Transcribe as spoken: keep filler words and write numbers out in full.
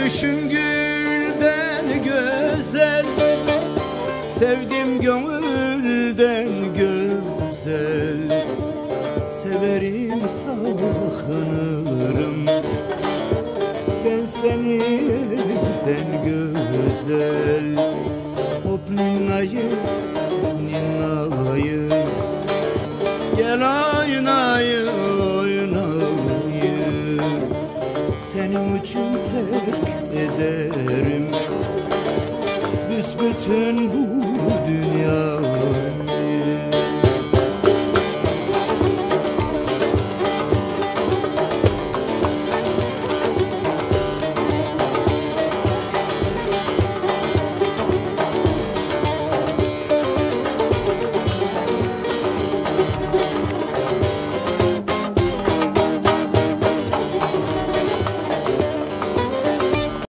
Gülüşün gülden güzel, sevdim gönülden güzel. Severim sakınırım ben seni elden güzel. Hop ninayı ninayı, gel oynayı oynayı, senin için terk ederim büsbütün bu dünyayı.